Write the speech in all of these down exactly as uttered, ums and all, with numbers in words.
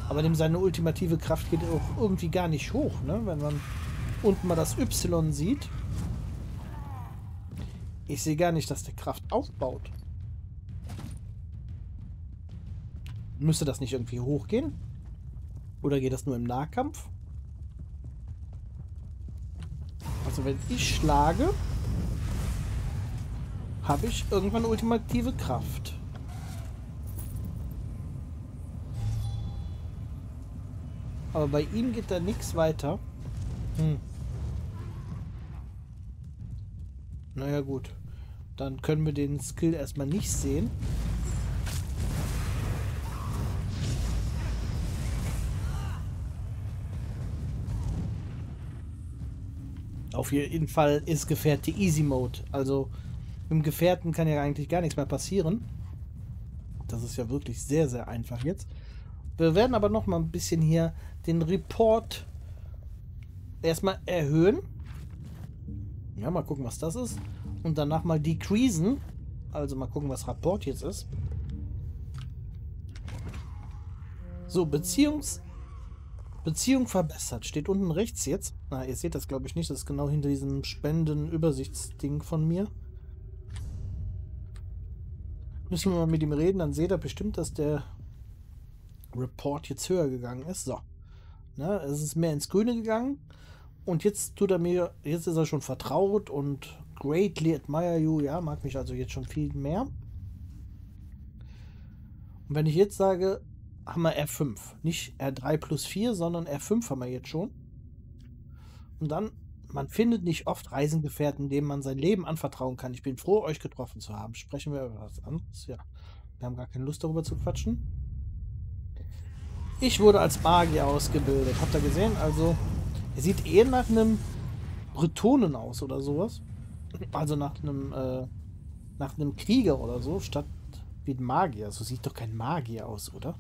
Aber dem seine ultimative Kraft geht auch irgendwie gar nicht hoch, ne? Wenn man unten mal das Y sieht. Ich sehe gar nicht, dass der Kraft aufbaut. Müsste das nicht irgendwie hochgehen? Oder geht das nur im Nahkampf? Also wenn ich schlage, habe ich irgendwann ultimative Kraft. Aber bei ihm geht da nichts weiter. Hm. Naja gut. Dann können wir den Skill erstmal nicht sehen. Auf jeden Fall ist Gefährte Easy Mode. Also im Gefährten kann ja eigentlich gar nichts mehr passieren. Das ist ja wirklich sehr, sehr einfach jetzt. Wir werden aber noch mal ein bisschen hier den Report erstmal erhöhen. Ja, mal gucken, was das ist. Und danach mal decreasen. Also mal gucken, was Rapport jetzt ist. So, Beziehungs... Beziehung verbessert. Steht unten rechts jetzt. Na, ihr seht das glaube ich nicht. Das ist genau hinter diesem Spenden-Übersichtsding von mir. Müssen wir mal mit ihm reden, dann seht ihr bestimmt, dass der Report jetzt höher gegangen ist. So. Na, es ist mehr ins Grüne gegangen. Und jetzt tut er mir, jetzt ist er schon vertraut und greatly admire you, ja, mag mich also jetzt schon viel mehr. Und wenn ich jetzt sage, haben wir R fünf. Nicht R drei plus vier, sondern R fünf haben wir jetzt schon. Und dann, man findet nicht oft Reisengefährten, denen man sein Leben anvertrauen kann. Ich bin froh, euch getroffen zu haben. Sprechen wir über was anderes? Ja. Wir haben gar keine Lust darüber zu quatschen. Ich wurde als Magier ausgebildet. Habt ihr gesehen? Also, er sieht eher nach einem Bretonen aus oder sowas. Also nach einem, äh, nach einem Krieger oder so, statt wie ein Magier. So sieht doch kein Magier aus, oder?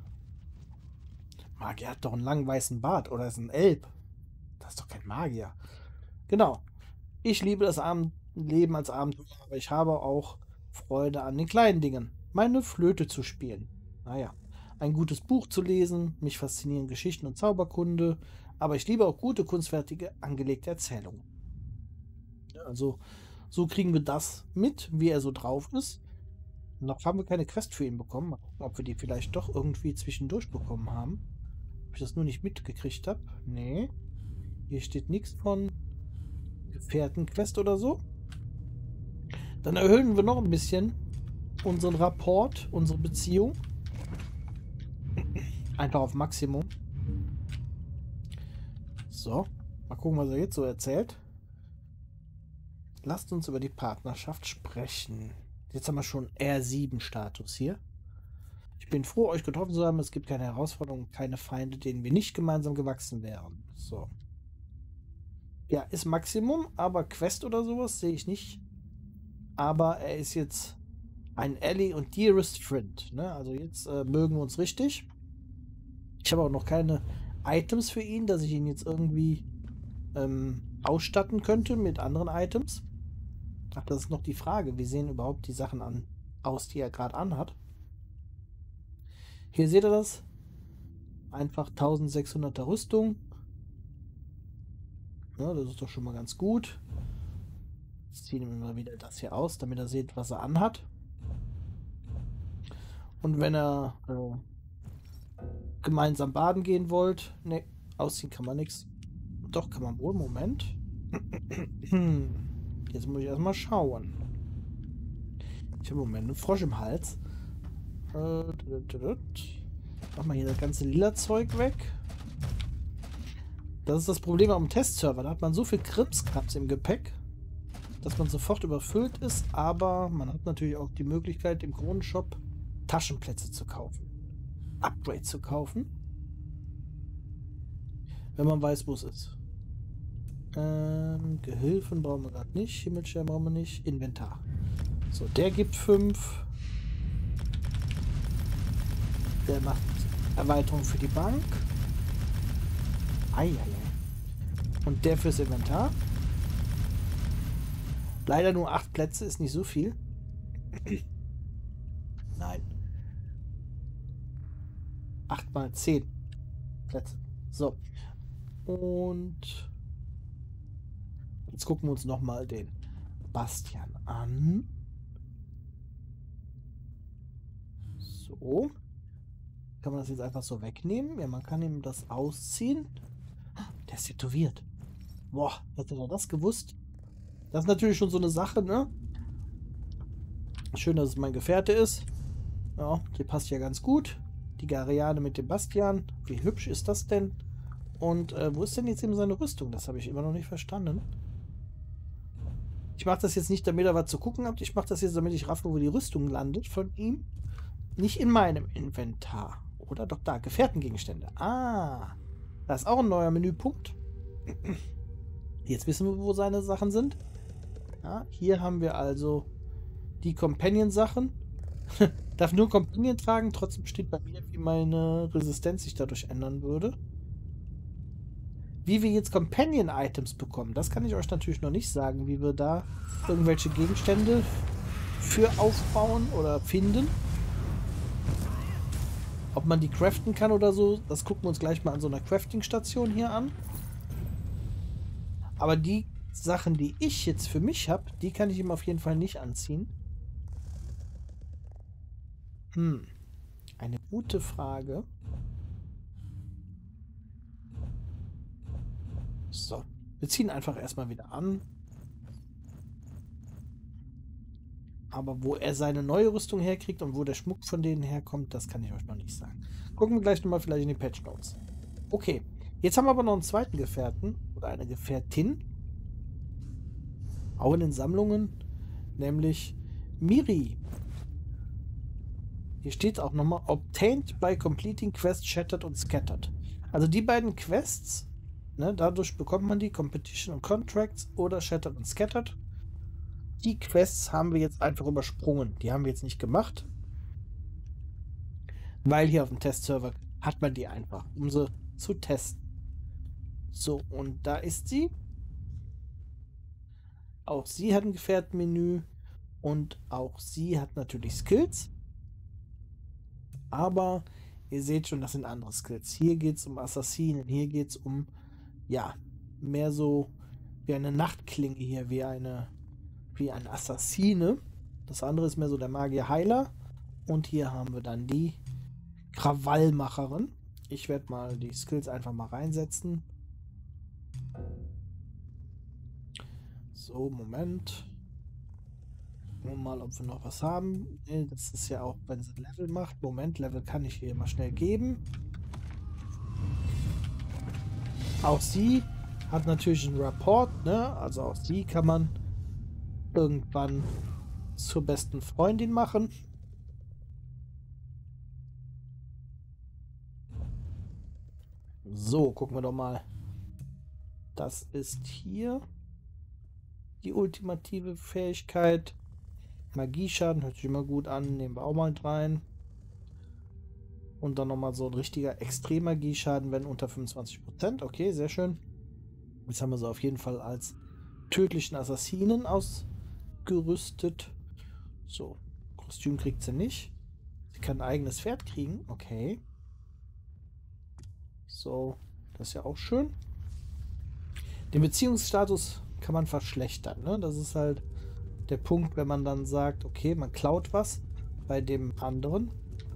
Magier hat doch einen langen weißen Bart oder ist ein Elb. Das ist doch kein Magier. Genau. Ich liebe das Abend Leben als Abenteuer, aber ich habe auch Freude an den kleinen Dingen. Meine Flöte zu spielen. Naja. Ein gutes Buch zu lesen, mich faszinieren Geschichten und Zauberkunde, aber ich liebe auch gute, kunstfertige, angelegte Erzählungen. Ja, also, so kriegen wir das mit, wie er so drauf ist. Noch haben wir keine Quest für ihn bekommen. Mal gucken, ob wir die vielleicht doch irgendwie zwischendurch bekommen haben. Ob ich das nur nicht mitgekriegt habe. Nee. Hier steht nichts von Gefährtenquest oder so. Dann erhöhen wir noch ein bisschen unseren Rapport, unsere Beziehung. Einfach auf Maximum. So. Mal gucken, was er jetzt so erzählt. Lasst uns über die Partnerschaft sprechen. Jetzt haben wir schon R sieben Status hier. Ich bin froh, euch getroffen zu haben. Es gibt keine Herausforderungen, keine Feinde, denen wir nicht gemeinsam gewachsen wären. So. Ja, ist Maximum, aber Quest oder sowas sehe ich nicht. Aber er ist jetzt ein Ally und Dearest Friend. Ne? Also jetzt äh, mögen wir uns richtig. Ich habe auch noch keine Items für ihn, dass ich ihn jetzt irgendwie ähm, ausstatten könnte mit anderen Items. Ach, das ist noch die Frage. Wie sehen überhaupt die Sachen an, aus, die er gerade anhat? Hier seht ihr das. Einfach eintausendsechshunderter Rüstung. Ja, das ist doch schon mal ganz gut. Jetzt ziehen wir mal wieder das hier aus, damit er seht, was er anhat. Und wenn er äh, gemeinsam baden gehen wollt. Ne, ausziehen kann man nichts. Doch, kann man wohl. Moment. Jetzt muss ich erstmal schauen. Ich habe im Moment einen Frosch im Hals. Mach mal hier das ganze lila Zeug weg. Das ist das Problem am Testserver. Da hat man so viel Krimskrams im Gepäck, dass man sofort überfüllt ist. Aber man hat natürlich auch die Möglichkeit, im Kronenshop Taschenplätze zu kaufen. Upgrade zu kaufen. Wenn man weiß, wo es ist. Ähm, Gehilfen brauchen wir gerade nicht. Himmelschirm brauchen wir nicht. Inventar. So, der gibt fünf. Der macht Erweiterung für die Bank. Eieiei. Und der fürs Inventar. Leider nur acht Plätze, ist nicht so viel. Nein. acht mal zehn. Plätze. So. Und jetzt gucken wir uns nochmal den Bastian an. So. Kann man das jetzt einfach so wegnehmen? Ja, man kann ihm das ausziehen. Der ist tätowiert. Boah, hätte er das gewusst? Das ist natürlich schon so eine Sache, ne? Schön, dass es mein Gefährte ist. Ja, die passt ja ganz gut. Die Gariane mit dem Bastian. Wie hübsch ist das denn? Und äh, wo ist denn jetzt eben seine Rüstung? Das habe ich immer noch nicht verstanden. Ich mache das jetzt nicht, damit er was zu gucken hat. Ich mache das jetzt, damit ich raffe, wo die Rüstung landet von ihm. Nicht in meinem Inventar. Oder doch da, Gefährtengegenstände. Ah, da ist auch ein neuer Menüpunkt. Jetzt wissen wir, wo seine Sachen sind. Ja, hier haben wir also die Companion-Sachen. Darf nur Companion tragen, trotzdem steht bei mir, wie meine Resistenz sich dadurch ändern würde. Wie wir jetzt Companion-Items bekommen, das kann ich euch natürlich noch nicht sagen, wie wir da irgendwelche Gegenstände für aufbauen oder finden. Ob man die craften kann oder so, das gucken wir uns gleich mal an so einer Crafting-Station hier an. Aber die Sachen, die ich jetzt für mich habe, die kann ich ihm auf jeden Fall nicht anziehen. Hm, eine gute Frage. So, wir ziehen einfach erstmal wieder an. Aber wo er seine neue Rüstung herkriegt und wo der Schmuck von denen herkommt, das kann ich euch noch nicht sagen. Gucken wir gleich nochmal vielleicht in die Patch Notes. Okay, jetzt haben wir aber noch einen zweiten Gefährten oder eine Gefährtin. Auch in den Sammlungen, nämlich Miri. Hier steht auch nochmal Obtained by completing Quest Shattered und Scattered. Also die beiden Quests, ne, dadurch bekommt man die Competition und Contracts oder Shattered und Scattered. Die Quests haben wir jetzt einfach übersprungen. Die haben wir jetzt nicht gemacht. Weil hier auf dem Testserver hat man die einfach, um sie zu testen. So, und da ist sie. Auch sie hat ein Gefährtenmenü. Und auch sie hat natürlich Skills. Aber ihr seht schon, das sind andere Skills. Hier geht es um Assassinen. Hier geht es um, ja, mehr so wie eine Nachtklinge hier, wie eine wie eine Assassine. Das andere ist mehr so der Magier-Heiler. Und hier haben wir dann die Krawallmacherin. Ich werde mal die Skills einfach mal reinsetzen. So, Moment. Gucken wir mal, ob wir noch was haben. Nee, das ist ja auch, wenn sie Level macht. Moment, Level kann ich hier mal schnell geben. Auch sie hat natürlich einen Rapport, ne? Also auch sie kann man irgendwann zur besten Freundin machen. So, gucken wir doch mal. Das ist hier die ultimative Fähigkeit. Magieschaden hört sich immer gut an. Nehmen wir auch mal rein. Und dann nochmal so ein richtiger Extrem-Magieschaden, wenn unter fünfundzwanzig Prozent. Okay, sehr schön. Jetzt haben wir sie auf jeden Fall als tödlichen Assassinen ausgerüstet. So, Kostüm kriegt sie nicht. Sie kann ein eigenes Pferd kriegen. Okay. So, das ist ja auch schön. Den Beziehungsstatus kann man verschlechtern, ne? Das ist halt der Punkt, wenn man dann sagt, okay, man klaut was bei dem anderen.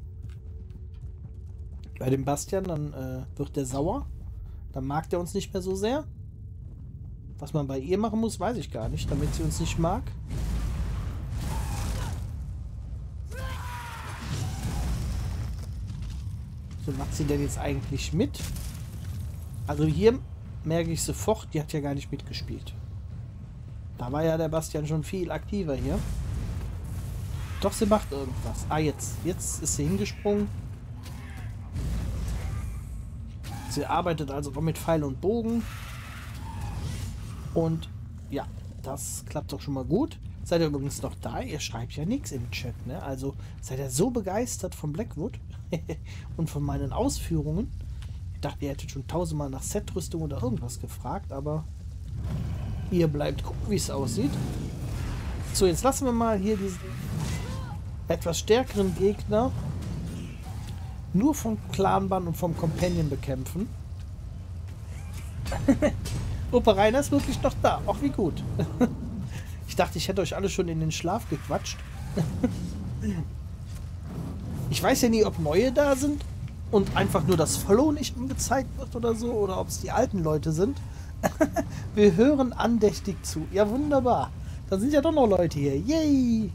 Bei dem Bastian, dann äh, wird der sauer. Dann mag der uns nicht mehr so sehr. Was man bei ihr machen muss, weiß ich gar nicht, damit sie uns nicht mag. So, macht sie denn jetzt eigentlich mit? Also hier merke ich sofort, die hat ja gar nicht mitgespielt. Da war ja der Bastian schon viel aktiver hier. Doch, sie macht irgendwas. Ah, jetzt. Jetzt ist sie hingesprungen. Sie arbeitet also auch mit Pfeil und Bogen. Und ja, das klappt doch schon mal gut. Seid ihr übrigens noch da? Ihr schreibt ja nichts im Chat, ne? Also seid ihr so begeistert von Blackwood und von meinen Ausführungen. Ich dachte, ihr hättet schon tausendmal nach Setrüstung oder irgendwas gefragt, aber ihr bleibt gucken, wie es aussieht. So, jetzt lassen wir mal hier diesen etwas stärkeren Gegner nur vom Clanbann und vom Companion bekämpfen. Opa Rainer ist wirklich noch da. Ach, wie gut. Ich dachte, ich hätte euch alle schon in den Schlaf gequatscht. Ich weiß ja nie, ob neue da sind und einfach nur das Follow nicht angezeigt wird oder so, oder ob es die alten Leute sind. Wir hören andächtig zu. Ja, wunderbar. Da sind ja doch noch Leute hier. Yay!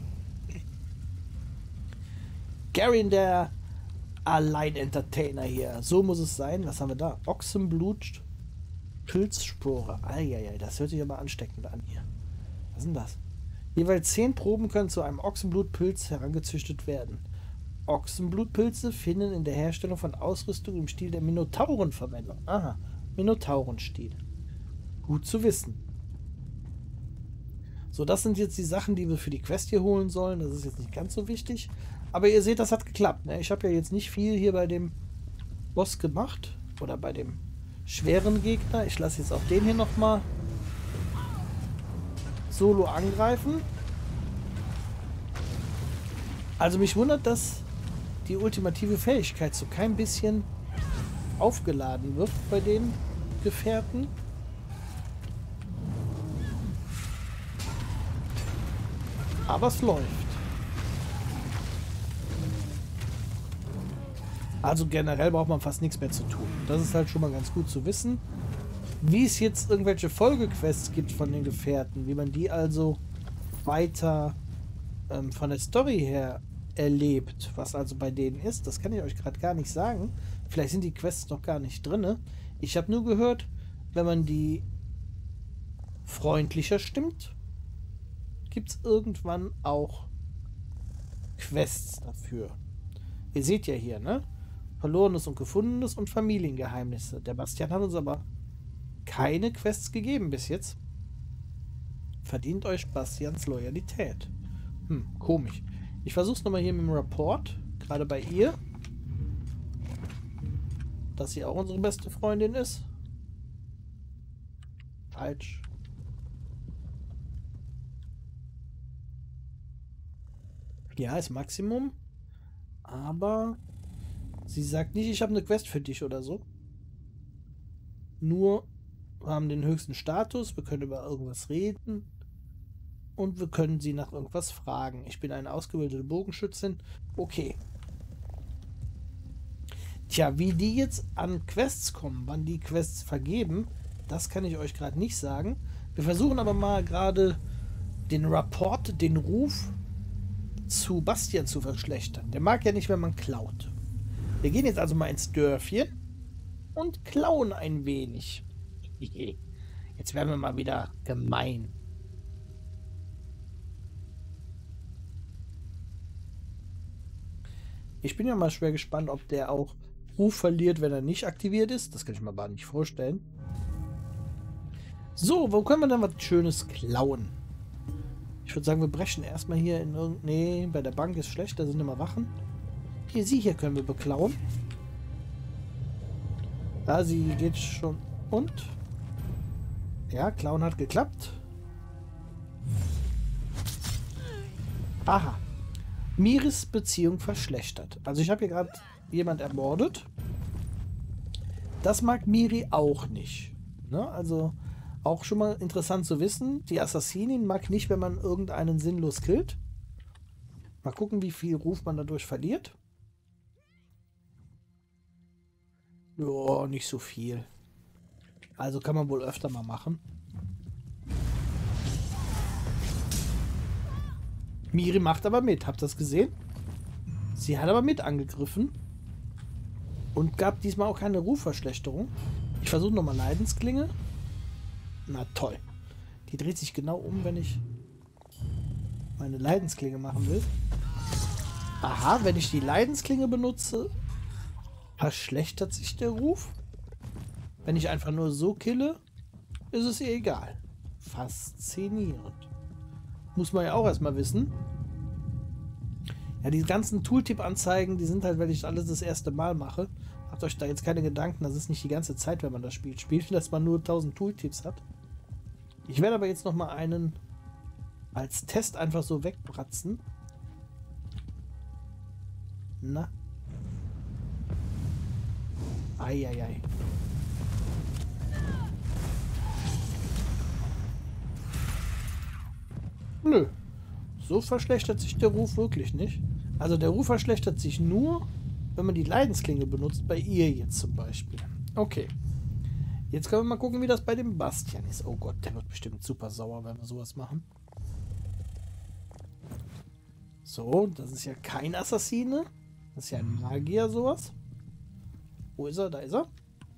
Garin, der Allein-Entertainer hier. So muss es sein. Was haben wir da? Ochsenblut, Pilzspore. Eieiei, das hört sich aber ansteckend an hier. Was ist denn das? Jeweils zehn Proben können zu einem Ochsenblutpilz herangezüchtet werden. Ochsenblutpilze finden in der Herstellung von Ausrüstung im Stil der Minotauren Verwendung. Aha, Minotaurenstil. Gut zu wissen. So, das sind jetzt die Sachen, die wir für die Quest hier holen sollen. Das ist jetzt nicht ganz so wichtig. Aber ihr seht, das hat geklappt. Ne? Ich habe ja jetzt nicht viel hier bei dem Boss gemacht. Oder bei dem schweren Gegner. Ich lasse jetzt auch den hier nochmal solo angreifen. Also mich wundert, dass die ultimative Fähigkeit so kein bisschen aufgeladen wird bei den Gefährten. Aber es läuft. Also generell braucht man fast nichts mehr zu tun. Das ist halt schon mal ganz gut zu wissen. Wie es jetzt irgendwelche Folgequests gibt von den Gefährten, wie man die also weiter ähm, von der Story her erlebt, was also bei denen ist, das kann ich euch gerade gar nicht sagen. Vielleicht sind die Quests noch gar nicht drin. Ich habe nur gehört, wenn man die freundlicher stimmt, gibt es irgendwann auch Quests dafür. Ihr seht ja hier, ne? Verlorenes und Gefundenes und Familiengeheimnisse. Der Bastian hat uns aber keine Quests gegeben bis jetzt. Verdient euch Bastians Loyalität. Hm, komisch. Ich versuche es nochmal hier mit dem Rapport. Gerade bei ihr. Dass sie auch unsere beste Freundin ist. Falsch. Ja, ist Maximum. Aber sie sagt nicht, ich habe eine Quest für dich oder so. Nur, wir haben den höchsten Status, wir können über irgendwas reden. Und wir können sie nach irgendwas fragen. Ich bin eine ausgebildete Bogenschützin. Okay. Tja, wie die jetzt an Quests kommen, wann die Quests vergeben, das kann ich euch gerade nicht sagen. Wir versuchen aber mal gerade den Rapport, den Ruf zu Bastian zu verschlechtern. Der mag ja nicht, wenn man klaut. Wir gehen jetzt also mal ins Dörfchen und klauen ein wenig. Jetzt werden wir mal wieder gemein. Ich bin ja mal schwer gespannt, ob der auch Ruf verliert, wenn er nicht aktiviert ist. Das kann ich mir aber nicht vorstellen. So, wo können wir denn was Schönes klauen? Ich würde sagen, wir brechen erstmal hier in irgendein... Nee, bei der Bank ist schlecht, da sind immer Wachen. Hier, sie hier können wir beklauen. Da, sie geht schon... Und? Ja, klauen hat geklappt. Aha. Miris Beziehung verschlechtert. Also ich habe hier gerade jemand ermordet. Das mag Miri auch nicht. Ne? Also auch schon mal interessant zu wissen. Die Assassinin mag nicht, wenn man irgendeinen sinnlos killt. Mal gucken, wie viel Ruf man dadurch verliert. Ja, nicht so viel. Also kann man wohl öfter mal machen. Miri macht aber mit. Habt ihr das gesehen? Sie hat aber mit angegriffen. Und gab diesmal auch keine Rufverschlechterung. Ich versuche nochmal Leidensklinge. Na toll. Die dreht sich genau um, wenn ich meine Leidensklinge machen will. Aha, wenn ich die Leidensklinge benutze, verschlechtert sich der Ruf. Wenn ich einfach nur so kille, ist es ihr egal. Faszinierend. Muss man ja auch erstmal wissen. Ja, die ganzen Tooltip-Anzeigen, die sind halt, wenn ich alles das erste Mal mache. Habt euch da jetzt keine Gedanken, das ist nicht die ganze Zeit, wenn man das Spiel spielt, dass man nur tausend Tooltips hat. Ich werde aber jetzt nochmal einen als Test einfach so wegbratzen. Na? Eieiei. Nö. So verschlechtert sich der Ruf wirklich nicht. Also der Ruf verschlechtert sich nur, wenn man die Leidensklinge benutzt, bei ihr jetzt zum Beispiel. Okay. Jetzt können wir mal gucken, wie das bei dem Bastian ist. Oh Gott, der wird bestimmt super sauer, wenn wir sowas machen. So, das ist ja kein Assassine. Das ist ja ein Magier, sowas. Wo ist er? Da ist er.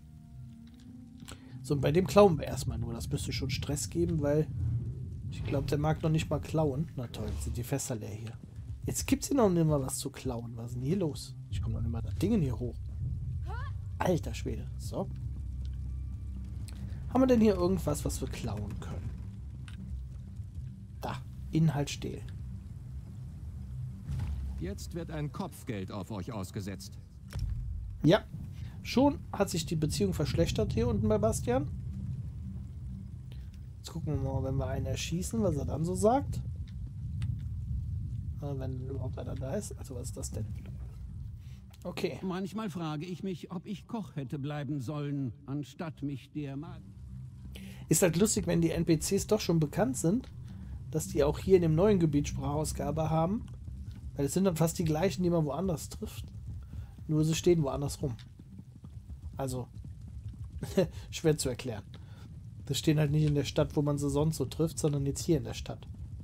So, und bei dem klauen wir erstmal nur. Das müsste schon Stress geben, weil ich glaube, der mag noch nicht mal klauen. Na toll, jetzt sind die Fässer leer hier. Jetzt gibt es hier noch nicht mal was zu klauen. Was ist denn hier los? Ich komme noch nicht mal das Ding hier hoch. Alter Schwede. So. Haben wir denn hier irgendwas, was wir klauen können? Da. Inhalt stehlen. Jetzt wird ein Kopfgeld auf euch ausgesetzt. Ja. Schon hat sich die Beziehung verschlechtert hier unten bei Bastian. Jetzt gucken wir mal, wenn wir einen erschießen, was er dann so sagt. Wenn überhaupt einer da ist. Also was ist das denn? Okay. Manchmal frage ich mich, ob ich Koch hätte bleiben sollen, anstatt mich der Mag... Ist halt lustig, wenn die N P Cs doch schon bekannt sind, dass die auch hier in dem neuen Gebiet Sprachausgabe haben. Weil es sind dann fast die gleichen, die man woanders trifft. Nur sie stehen woanders rum. Also, schwer zu erklären. Das stehen halt nicht in der Stadt, wo man sie sonst so trifft, sondern jetzt hier in der Stadt.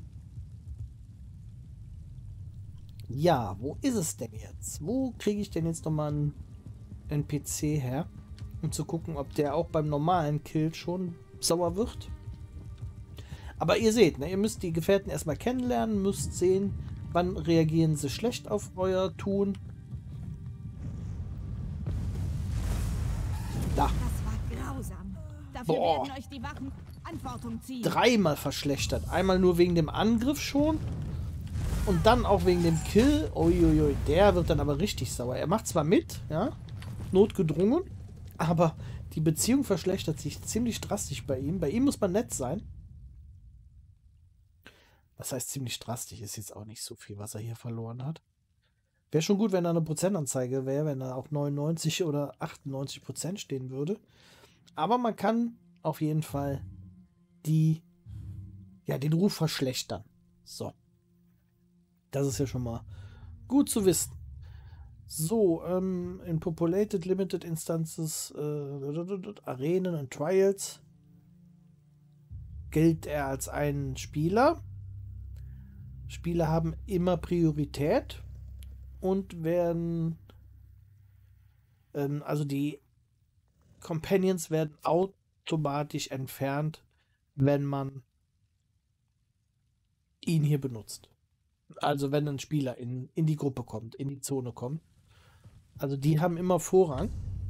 Ja, wo ist es denn jetzt? Wo kriege ich denn jetzt nochmal einen N P C her? Um zu gucken, ob der auch beim normalen Kill schon sauer wird. Aber ihr seht, ne, ihr müsst die Gefährten erstmal kennenlernen, müsst sehen, wann reagieren sie schlecht auf euer Tun. Da. Das war grausam. Dafür Boah. werden euch die Wachen Verantwortung ziehen. Dreimal verschlechtert. Einmal nur wegen dem Angriff schon. Und dann auch wegen dem Kill. Uiuiui, der wird dann aber richtig sauer. Er macht zwar mit, ja, notgedrungen, aber die Beziehung verschlechtert sich ziemlich drastisch bei ihm. Bei ihm muss man nett sein. Was heißt ziemlich drastisch? Ist jetzt auch nicht so viel, was er hier verloren hat. Wäre schon gut, wenn da eine Prozentanzeige wäre, wenn da auch neunundneunzig oder achtundneunzig Prozent stehen würde. Aber man kann auf jeden Fall die, ja, den Ruf verschlechtern. So. Das ist ja schon mal gut zu wissen. So, ähm, in Populated Limited Instances, äh, Arenen und Trials gilt er als ein Spieler. Spieler haben immer Priorität und werden, ähm, also die Companions werden automatisch entfernt, wenn man ihn hier benutzt. Also wenn ein Spieler in, in die Gruppe kommt, in die Zone kommt. Also die haben immer Vorrang.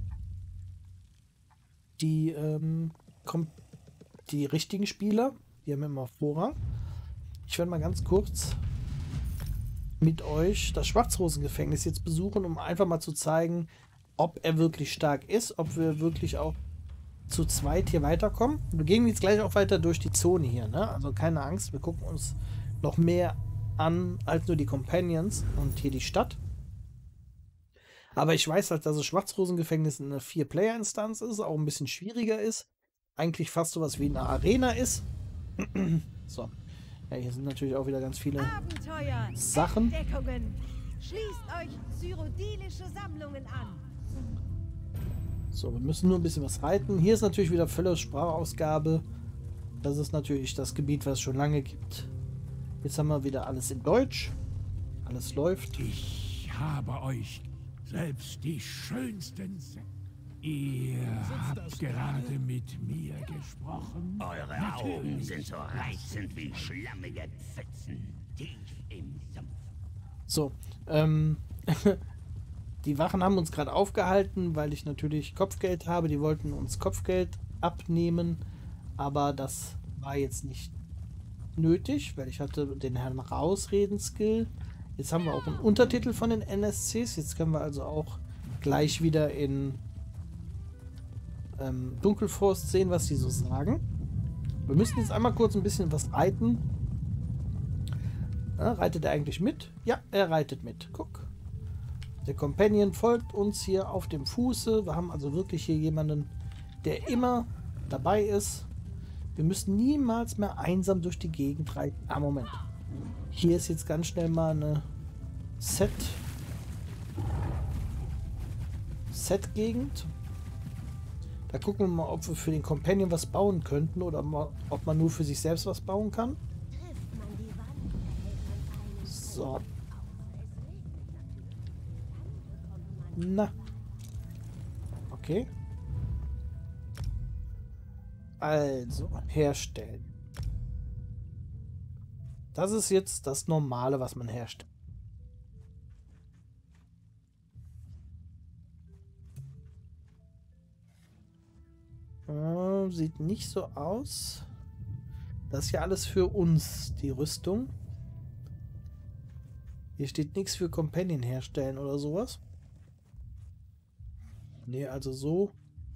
Die, ähm, kommt, die richtigen Spieler, die haben immer Vorrang. Ich werde mal ganz kurz mit euch das Schwarzrosengefängnis jetzt besuchen, um einfach mal zu zeigen, ob er wirklich stark ist, ob wir wirklich auch zu zweit hier weiterkommen. Wir gehen jetzt gleich auch weiter durch die Zone hier, ne? Also keine Angst, wir gucken uns noch mehr an als nur die Companions und hier die Stadt. Aber ich weiß halt, dass das Schwarzrosengefängnis eine vier-Player-Instanz ist, auch ein bisschen schwieriger ist. Eigentlich fast sowas wie eine Arena ist. So. Ja, hier sind natürlich auch wieder ganz viele Abenteuer, Sachen. Entdeckungen. Schließt euch cyrodilische Sammlungen an. So, wir müssen nur ein bisschen was reiten. Hier ist natürlich wieder völlig Sprachausgabe. Das ist natürlich das Gebiet, was es schon lange gibt. Jetzt haben wir wieder alles in Deutsch. Alles läuft. Ich habe euch selbst die schönsten... Se Ihr habt gerade mit mir gesprochen. Eure Augen sind so reizend wie schlammige Pfützen, tief im Sumpf. So, ähm... die Wachen haben uns gerade aufgehalten, weil ich natürlich Kopfgeld habe. Die wollten uns Kopfgeld abnehmen, aber das war jetzt nicht nötig, weil ich hatte den Herrn Rausreden-Skill. Jetzt haben wir auch einen Untertitel von den N S Cs. Jetzt können wir also auch gleich wieder in ähm, Dunkelforst sehen, was die so sagen. Wir müssen jetzt einmal kurz ein bisschen was reiten. Ja, reitet er eigentlich mit? Ja, er reitet mit. Guck. Der Companion folgt uns hier auf dem Fuße. Wir haben also wirklich hier jemanden, der immer dabei ist. Wir müssen niemals mehr einsam durch die Gegend reiten. Ah, Moment. Hier ist jetzt ganz schnell mal eine Set... Set-Gegend. Da gucken wir mal, ob wir für den Companion was bauen könnten oder mal, ob man nur für sich selbst was bauen kann. So. Na. Okay. Also, herstellen. Das ist jetzt das Normale, was man herstellt. Äh, sieht nicht so aus. Das ist ja alles für uns, die Rüstung. Hier steht nichts für Companion herstellen oder sowas. Nee, also so.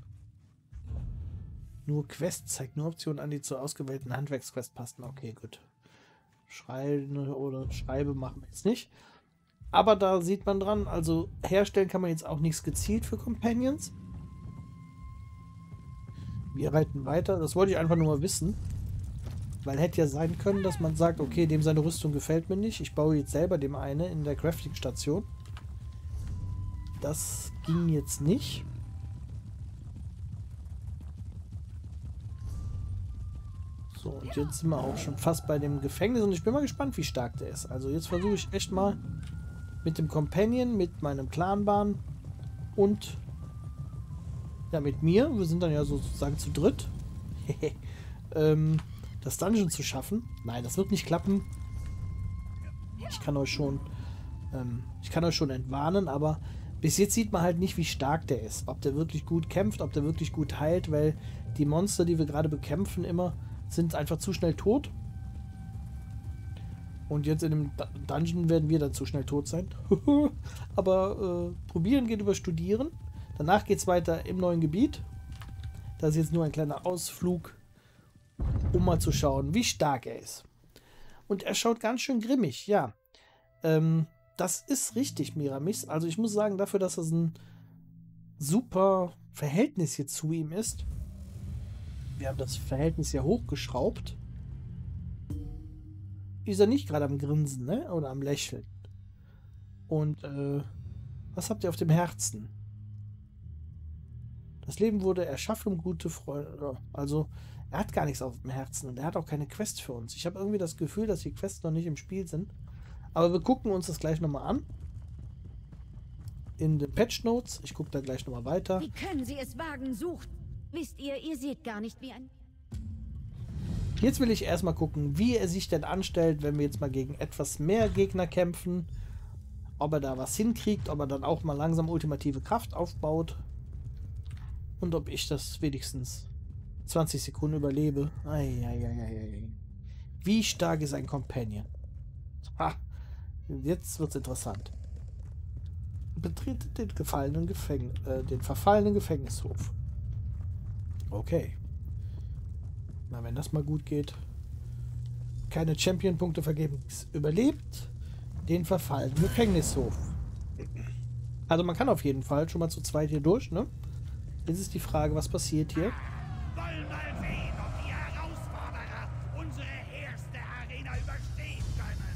Nur Quest zeigt nur Optionen an, die zur ausgewählten Handwerksquest passen. Okay, gut. Schreiben oder Schreibe machen wir jetzt nicht. Aber da sieht man dran, also herstellen kann man jetzt auch nichts gezielt für Companions. Wir reiten weiter. Das wollte ich einfach nur mal wissen. Weil hätte ja sein können, dass man sagt, okay, dem seine Rüstung gefällt mir nicht. Ich baue jetzt selber dem eine in der Crafting-Station. Das ging jetzt nicht. So, und jetzt sind wir auch schon fast bei dem Gefängnis und ich bin mal gespannt, wie stark der ist. Also jetzt versuche ich echt mal mit dem Companion, mit meinem Clanbahn und ja, mit mir, wir sind dann ja sozusagen zu dritt, ähm, das Dungeon zu schaffen. Nein, das wird nicht klappen. Ich kann euch schon, ähm, ich kann euch schon entwarnen, aber bis jetzt sieht man halt nicht, wie stark der ist. Ob der wirklich gut kämpft, ob der wirklich gut heilt, weil die Monster, die wir gerade bekämpfen, immer sind einfach zu schnell tot. Und jetzt in dem Dungeon werden wir dann zu schnell tot sein. Aber äh, probieren geht über studieren. Danach geht es weiter im neuen Gebiet. Das ist jetzt nur ein kleiner Ausflug, um mal zu schauen, wie stark er ist. Und er schaut ganz schön grimmig, ja. Ähm, das ist richtig, Miramis. Also ich muss sagen, dafür, dass das ein super Verhältnis hier zu ihm ist. Wir haben das Verhältnis ja hochgeschraubt. Ist er nicht gerade am Grinsen, ne? Oder am Lächeln. Und, äh, was habt ihr auf dem Herzen? Das Leben wurde erschaffen, um gute Freunde. Also, er hat gar nichts auf dem Herzen und er hat auch keine Quest für uns. Ich habe irgendwie das Gefühl, dass die Quests noch nicht im Spiel sind. Aber wir gucken uns das gleich nochmal an. In den Patch Notes. Ich gucke da gleich nochmal weiter. Wie können Sie es wagen, sucht? Wisst ihr, ihr seht gar nicht wie ein... Jetzt will ich erstmal gucken, wie er sich denn anstellt, wenn wir jetzt mal gegen etwas mehr Gegner kämpfen. Ob er da was hinkriegt, ob er dann auch mal langsam ultimative Kraft aufbaut. Und ob ich das wenigstens zwanzig Sekunden überlebe. Eieieiei. Wie stark ist ein Companion? Ha, jetzt wird's interessant. Betrete den gefallenen Gefäng äh, den verfallenen Gefängnishof. Okay. Na, wenn das mal gut geht. Keine Champion-Punkte vergeben. Überlebt den verfallenen Gefängnishof. Also man kann auf jeden Fall schon mal zu zweit hier durch, ne? Jetzt ist die Frage, was passiert hier? Wollen mal sehen, ob die Herausforderer unsere erste Arena überstehen können.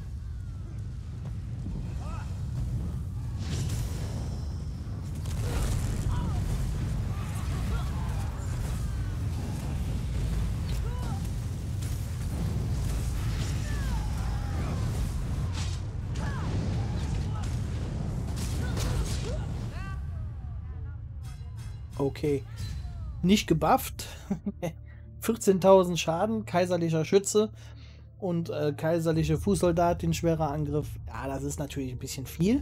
Okay. Nicht gebufft. vierzehntausend Schaden, kaiserlicher Schütze und äh, kaiserliche Fußsoldatin, schwerer Angriff. Ja, das ist natürlich ein bisschen viel.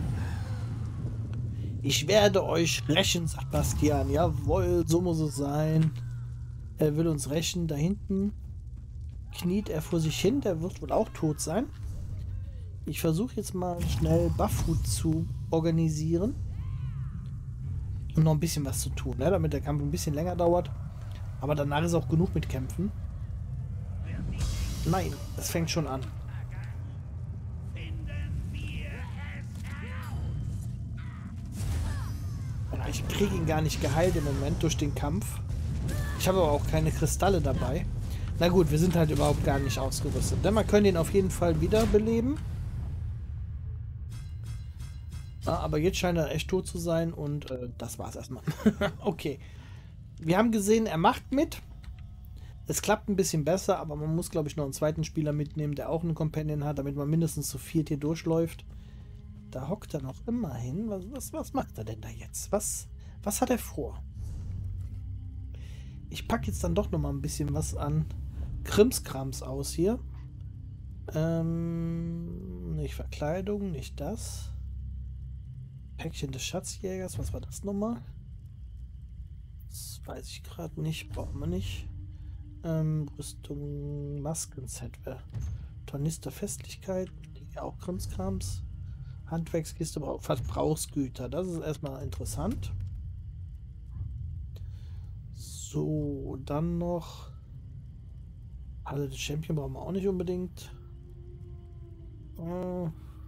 Ich werde euch rächen, sagt Bastian. Jawohl, so muss es sein. Er will uns rächen. Da hinten kniet er vor sich hin. Der wird wohl auch tot sein. Ich versuche jetzt mal schnell Buffhut zu organisieren. Und noch ein bisschen was zu tun, ne? Damit der Kampf ein bisschen länger dauert. Aber danach ist auch genug mit Kämpfen. Nein, es fängt schon an. Finden wir es heraus. kriege ihn gar nicht geheilt im Moment durch den Kampf. Ich habe aber auch keine Kristalle dabei. Na gut, wir sind halt überhaupt gar nicht ausgerüstet. Denn wir können ihn auf jeden Fall wiederbeleben. Ah, aber jetzt scheint er echt tot zu sein und äh, das war's erstmal. Okay. Wir haben gesehen, er macht mit. Es klappt ein bisschen besser, aber man muss, glaube ich, noch einen zweiten Spieler mitnehmen, der auch einen Companion hat, damit man mindestens zu viert hier durchläuft. Da hockt er noch immerhin. Was, was, was macht er denn da jetzt? Was, was hat er vor? Ich packe jetzt dann doch noch mal ein bisschen was an Krimskrams aus hier. Ähm, nicht Verkleidung, nicht das. Päckchen des Schatzjägers, was war das nochmal? Das weiß ich gerade nicht, brauchen wir nicht. Ähm, Rüstung, Maskenset, Tornister Festlichkeit, ja auch Krimskrams. Handwerkskiste, Verbrauchsgüter, das ist erstmal interessant. So, dann noch. Also den Champion brauchen wir auch nicht unbedingt. Äh.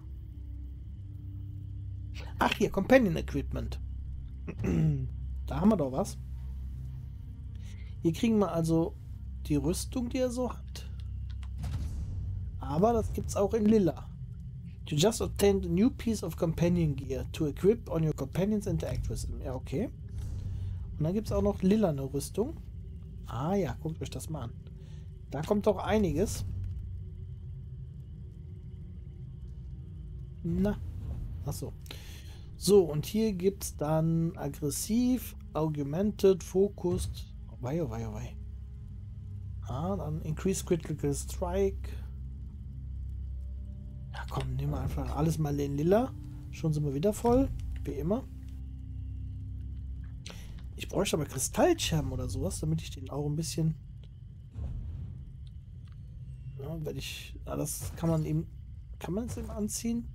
Ach hier, Companion Equipment. Da haben wir doch was. Hier kriegen wir also die Rüstung, die er so hat. Aber das gibt es auch in Lila. You just obtained a new piece of Companion Gear to equip on your companions interact with them. Ja, okay. Und dann gibt es auch noch lila eine Rüstung. Ah ja, guckt euch das mal an. Da kommt doch einiges. Na. Achso. So, und hier gibt es dann aggressiv, augmented, focused. Oh wei, oh wei, oh wei. Ah, dann increased critical strike. Ja komm, nehmen wir einfach alles mal in lila. Schon sind wir wieder voll. Wie immer. Ich bräuchte aber Kristallscherben oder sowas, damit ich den auch ein bisschen... Ja, wenn ich... Ja, das kann man eben... Kann man es eben anziehen?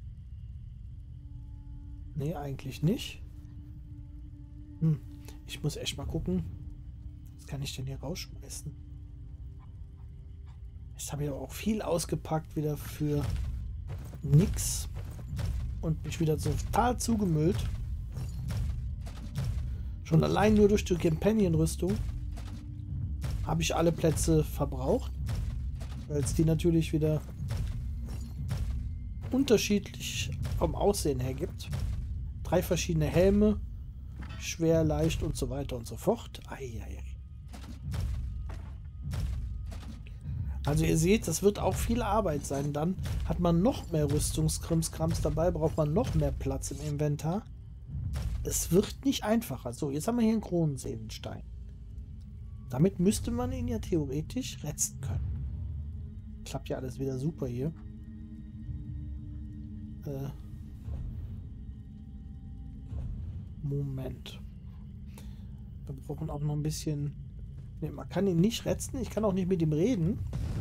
Nee, eigentlich nicht. Hm. Ich muss echt mal gucken. Was kann ich denn hier rausschmeißen? Jetzt habe ich aber auch viel ausgepackt wieder für nix. Und mich wieder total zugemüllt. Schon allein nur durch die Companion-Rüstung habe ich alle Plätze verbraucht. Weil es die natürlich wieder unterschiedlich vom Aussehen her gibt. Drei verschiedene Helme. Schwer, leicht und so weiter und so fort. Eieiei. Also ihr seht, das wird auch viel Arbeit sein. Dann hat man noch mehr Rüstungskrimskrams dabei, braucht man noch mehr Platz im Inventar. Es wird nicht einfacher. So, jetzt haben wir hier einen Kronenseelenstein. Damit müsste man ihn ja theoretisch retzen können. Klappt ja alles wieder super hier. Äh. Moment. Wir brauchen auch noch ein bisschen... Ne, man kann ihn nicht retzen. Ich kann auch nicht mit ihm reden.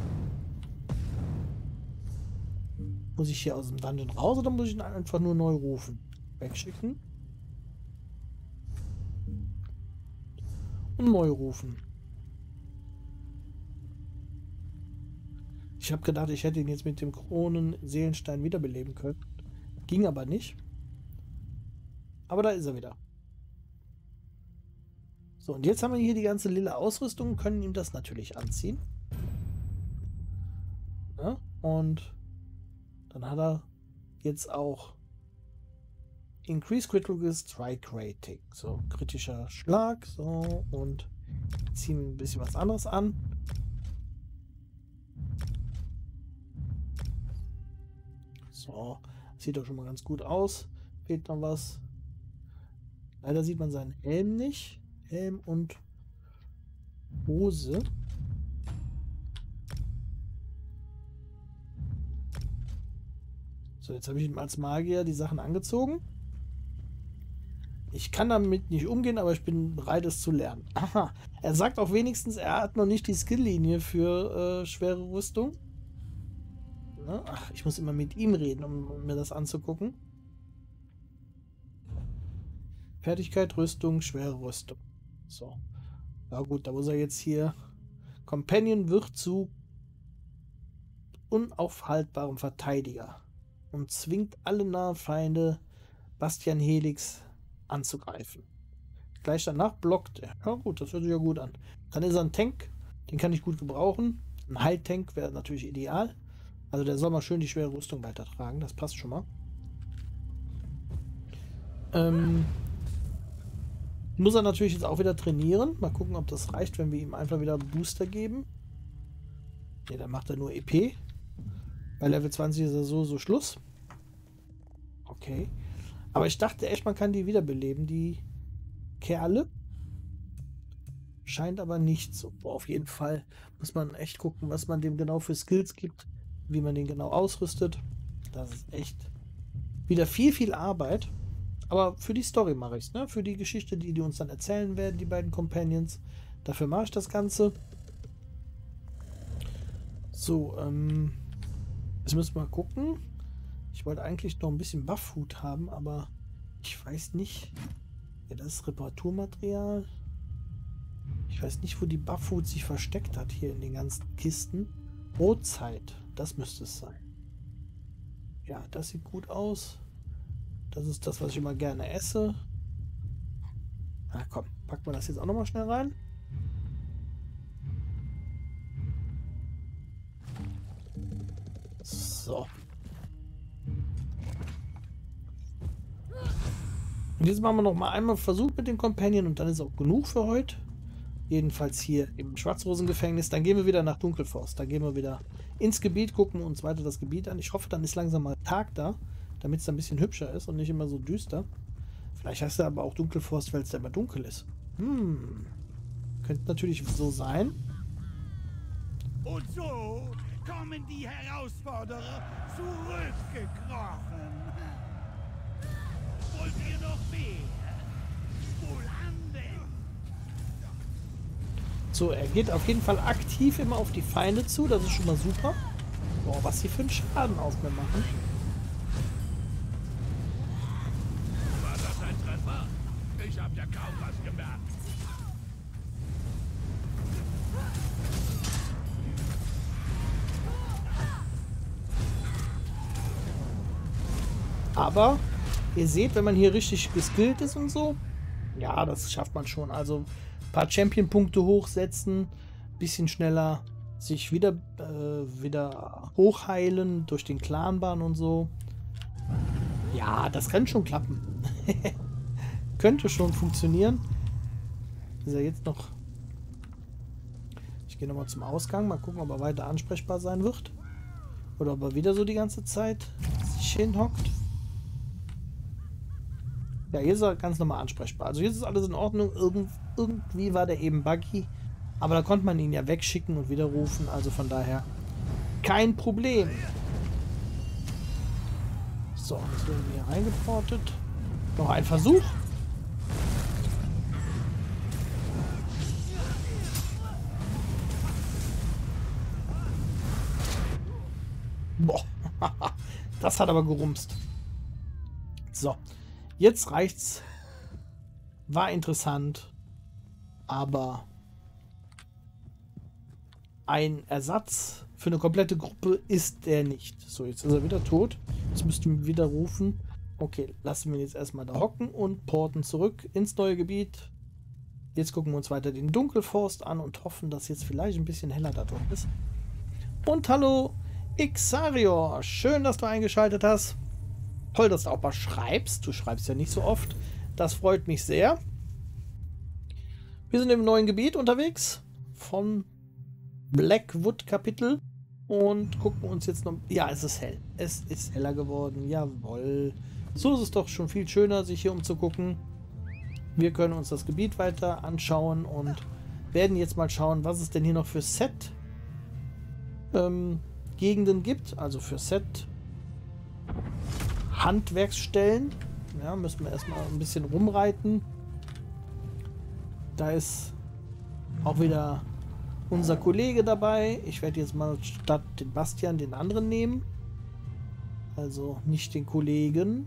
Muss ich hier aus dem Dungeon raus oder muss ich ihn einfach nur neu rufen? Wegschicken. Und neu rufen. Ich habe gedacht, ich hätte ihn jetzt mit dem Kronen-Seelenstein wiederbeleben können. Ging aber nicht. Aber da ist er wieder. So, und jetzt haben wir hier die ganze lila Ausrüstung und können ihm das natürlich anziehen. Ja, und dann hat er jetzt auch Increase Critical Strike Rating. So, kritischer Schlag. So, und ziehen ein bisschen was anderes an. So, sieht doch schon mal ganz gut aus. Fehlt noch was. Leider sieht man seinen Helm nicht. Helm und Hose. So, jetzt habe ich ihm als Magier die Sachen angezogen. Ich kann damit nicht umgehen, aber ich bin bereit, es zu lernen. Aha. Er sagt auch wenigstens, er hat noch nicht die Skill-Linie für äh, schwere Rüstung. Na, ach, ich muss immer mit ihm reden, um, um mir das anzugucken. Fertigkeit, Rüstung, schwere Rüstung. So. Na gut, da muss er jetzt hier. Companion wird zu unaufhaltbarem Verteidiger und zwingt alle nahen Feinde Bastian Helix anzugreifen. gleich danach blockt er. Ja gut, das hört sich ja gut an. Dann ist er ein Tank, den kann ich gut gebrauchen. Ein High-Tank wäre natürlich ideal. Also der soll mal schön die schwere Rüstung weitertragen, das passt schon mal. Ähm, muss er natürlich jetzt auch wieder trainieren. Mal gucken, ob das reicht, wenn wir ihm einfach wieder Booster geben. Ne, dann macht er nur E P. Bei Level zwanzig ist er so, so Schluss. Okay. Aber ich dachte echt, man kann die wiederbeleben, die Kerle. Scheint aber nicht so. Boah, auf jeden Fall muss man echt gucken, was man dem genau für Skills gibt, wie man den genau ausrüstet. Das ist echt wieder viel, viel Arbeit. Aber für die Story mache ich es, ne? Für die Geschichte, die die uns dann erzählen werden, die beiden Companions. Dafür mache ich das Ganze. So, ähm... jetzt müssen wir mal gucken. Ich wollte eigentlich noch ein bisschen Buff-Food haben, aber ich weiß nicht. Ja, das ist Reparaturmaterial. Ich weiß nicht, wo die Buff-Food sich versteckt hat hier in den ganzen Kisten. Brotzeit, das müsste es sein. Ja, das sieht gut aus. Das ist das, was ich immer gerne esse. Na komm, packen wir das jetzt auch nochmal schnell rein. So. Und jetzt machen wir noch mal einmal Versuch mit dem Companion und dann ist auch genug für heute. Jedenfalls hier im Schwarzrosengefängnis. Dann gehen wir wieder nach Dunkelforst. Da gehen wir wieder ins Gebiet, gucken uns weiter das Gebiet an. Ich hoffe, dann ist langsam mal Tag da, damit es ein bisschen hübscher ist und nicht immer so düster. Vielleicht heißt er aber auch Dunkelforst, weil es da immer dunkel ist. Hm. Könnte natürlich so sein. Und so kommen die Herausforderer zurückgekrochen. Wollt ihr noch mehr? Wohl an denn. So, er geht auf jeden Fall aktiv immer auf die Feinde zu. Das ist schon mal super. Boah, was sie für einen Schaden auf mir machen. War das ein Treffer? Ich hab ja kaum was gemerkt. Aber ihr seht, wenn man hier richtig geskillt ist und so, ja, das schafft man schon. Also ein paar Champion-Punkte hochsetzen, bisschen schneller sich wieder, äh, wieder hochheilen durch den Clanbahn und so. Ja, das kann schon klappen. Könnte schon funktionieren. Ist er jetzt noch... Ich gehe nochmal zum Ausgang, mal gucken, ob er weiter ansprechbar sein wird. Oder ob er wieder so die ganze Zeit sich hinhockt. Ja, hier ist er ganz normal ansprechbar. Also jetzt ist alles in Ordnung. Irgend, irgendwie war der eben buggy. Aber da konnte man ihn ja wegschicken und wieder rufen. Also von daher kein Problem. So, jetzt werden wir hier reingeportet. Noch ein Versuch. Boah, das hat aber gerumst. So. Jetzt reicht's. War interessant, aber ein Ersatz für eine komplette Gruppe ist der nicht. So, jetzt ist er wieder tot. Jetzt müssten wir wieder rufen. Okay, lassen wir ihn jetzt erstmal da hocken und porten zurück ins neue Gebiet. Jetzt gucken wir uns weiter den Dunkelforst an und hoffen, dass jetzt vielleicht ein bisschen heller da drin ist. Und hallo, Ixarior. Schön, dass du eingeschaltet hast. Toll, dass du auch mal schreibst. Du schreibst ja nicht so oft. Das freut mich sehr. Wir sind im neuen Gebiet unterwegs. Von Blackwood Kapitel. Und gucken uns jetzt noch... Ja, es ist hell. Es ist heller geworden. Jawohl. So ist es doch schon viel schöner, sich hier umzugucken. Wir können uns das Gebiet weiter anschauen. Und werden jetzt mal schauen, was es denn hier noch für Set ähm, Gegenden gibt. Also für Set Handwerksstellen. Ja, müssen wir erstmal ein bisschen rumreiten. Da ist auch wieder unser Kollege dabei. Ich werde jetzt mal statt den Bastian den anderen nehmen. Also nicht den Kollegen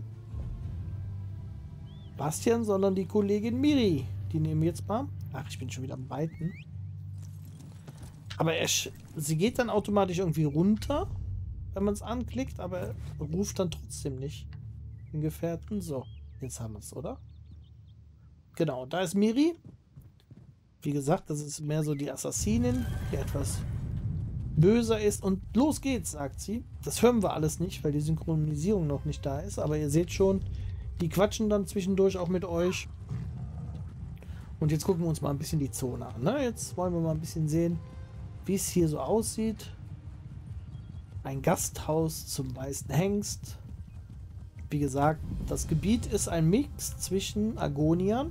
Bastian, sondern die Kollegin Miri. Die nehmen wir jetzt mal. Ach, ich bin schon wieder am Reiten. Aber er, sie geht dann automatisch irgendwie runter, wenn man es anklickt, aber er ruft dann trotzdem nicht den Gefährten. So, jetzt haben wir es, oder? Genau, da ist Miri. Wie gesagt, das ist mehr so die Assassinin, die etwas böser ist. Und los geht's, sagt sie. Das hören wir alles nicht, weil die Synchronisierung noch nicht da ist. Aber ihr seht schon, die quatschen dann zwischendurch auch mit euch. Und jetzt gucken wir uns mal ein bisschen die Zone an. Ne? Jetzt wollen wir mal ein bisschen sehen, wie es hier so aussieht. Ein Gasthaus zum Weißen Hengst. Wie gesagt, das Gebiet ist ein Mix zwischen Argoniern,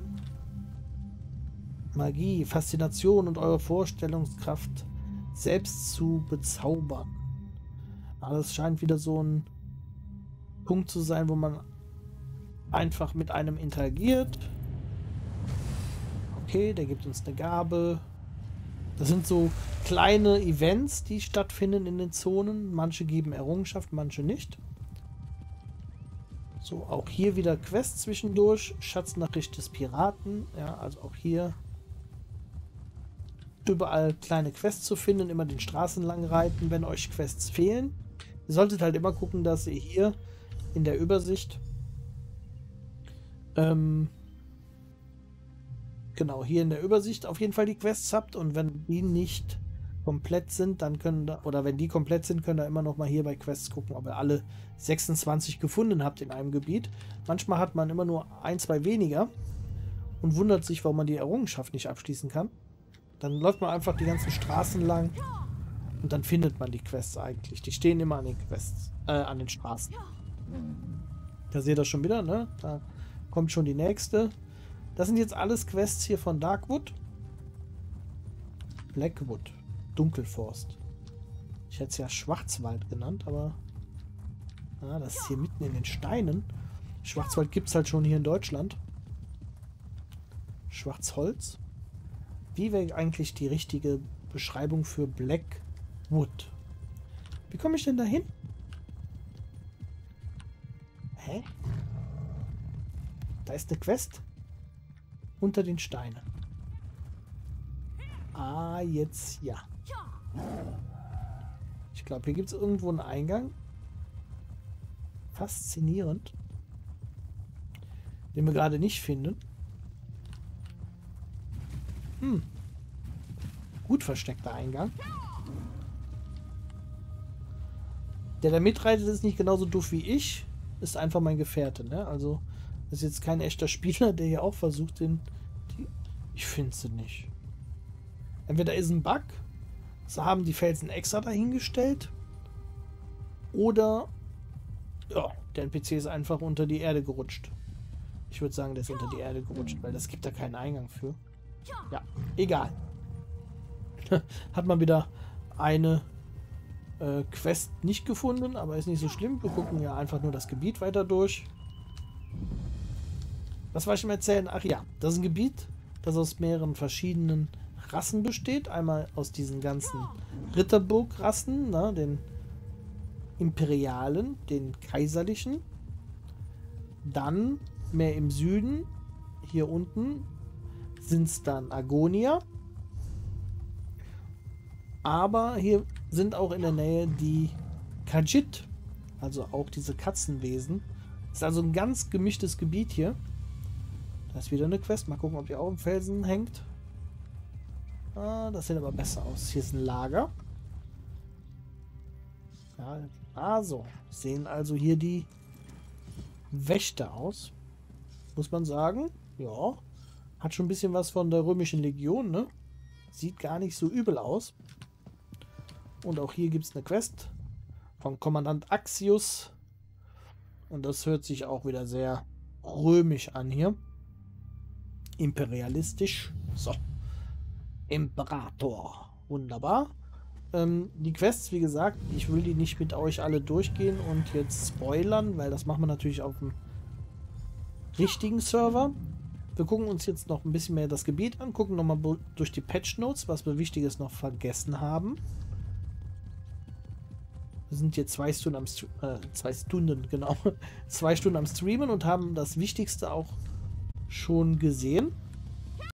Magie, Faszination und eure Vorstellungskraft selbst zu bezaubern. Aber es scheint wieder so ein Punkt zu sein, wo man einfach mit einem interagiert. Okay, der gibt uns eine Gabe. Das sind so kleine Events, die stattfinden in den Zonen. Manche geben Errungenschaft, manche nicht. So, auch hier wieder Quests zwischendurch. Schatznachricht des Piraten. Ja, also auch hier überall kleine Quests zu finden. Immer den Straßen lang reiten, wenn euch Quests fehlen. Ihr solltet halt immer gucken, dass ihr hier in der Übersicht ähm, genau, hier in der Übersicht auf jeden Fall die Quests habt, und wenn die nicht komplett sind, dann können da, oder wenn die komplett sind, könnt ihr immer noch mal hier bei Quests gucken, ob ihr alle sechsundzwanzig gefunden habt in einem Gebiet. Manchmal hat man immer nur ein, zwei weniger und wundert sich, warum man die Errungenschaft nicht abschließen kann. Dann läuft man einfach die ganzen Straßen lang und dann findet man die Quests eigentlich. Die stehen immer an den Quests, äh, an den Straßen. Da seht ihr das schon wieder, ne? Da kommt schon die nächste. Das sind jetzt alles Quests hier von Darkwood. Blackwood. Dunkelforst. Ich hätte es ja Schwarzwald genannt, aber ah, das ist hier mitten in den Steinen. Schwarzwald gibt es halt schon hier in Deutschland. Schwarzholz. Wie wäre eigentlich die richtige Beschreibung für Blackwood? Wie komme ich denn da hin? Hä? Da ist eine Quest. Unter den Steinen. Ah, jetzt ja. Ich glaube, hier gibt es irgendwo einen Eingang. Faszinierend. Den wir gerade nicht finden. Hm. Gut versteckter Eingang. Der, der mitreitet, ist nicht genauso doof wie ich. Ist einfach mein Gefährte, ne? Also, ist jetzt kein echter Spieler, der hier auch versucht, den... Die, ich finde sie nicht. Entweder ist ein Bug, so haben die Felsen extra dahingestellt, oder ja, der N P C ist einfach unter die Erde gerutscht. Ich würde sagen, der ist unter die Erde gerutscht, weil das gibt da keinen Eingang für. Ja, egal. Hat man wieder eine äh, Quest nicht gefunden, aber ist nicht so schlimm. Wir gucken ja einfach nur das Gebiet weiter durch. Was wollte ich mal erzählen? Ach ja, das ist ein Gebiet, das aus mehreren verschiedenen Rassen besteht. Einmal aus diesen ganzen Ritterburg-Rassen, ne, den imperialen, den kaiserlichen. Dann mehr im Süden, hier unten, sind es dann Argonier. Aber hier sind auch in der Nähe die Khajiit, also auch diese Katzenwesen. Ist also ein ganz gemischtes Gebiet hier. Da ist wieder eine Quest. Mal gucken, ob die auch im Felsen hängt. Ah, das sieht aber besser aus. Hier ist ein Lager. Ja, also, sehen also hier die Wächter aus. Muss man sagen. Ja. Hat schon ein bisschen was von der römischen Legion, ne? Sieht gar nicht so übel aus. Und auch hier gibt es eine Quest von Kommandant Axius. Und das hört sich auch wieder sehr römisch an hier. Imperialistisch. So. Imperator. Wunderbar. Ähm, die Quests, wie gesagt, ich will die nicht mit euch alle durchgehen und jetzt spoilern, weil das machen wir natürlich auf dem richtigen Server. Wir gucken uns jetzt noch ein bisschen mehr das Gebiet an, gucken nochmal durch die Patch Notes, was wir Wichtiges noch vergessen haben. Wir sind jetzt zwei Stunden am St äh, zwei Stunden, genau, zwei Stunden am Streamen und haben das Wichtigste auch schon gesehen.